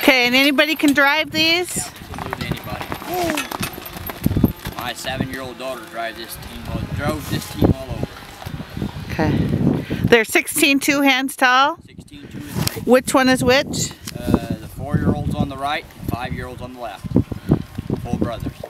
Okay, and anybody can drive these? Absolutely anybody. My 7-year-old daughter drove this team all over. Okay. They're 16 2 hands tall. 16, 2, and 3. Which one is which? The 4-year-old's on the right, and 5-year-old's on the left. Full brothers.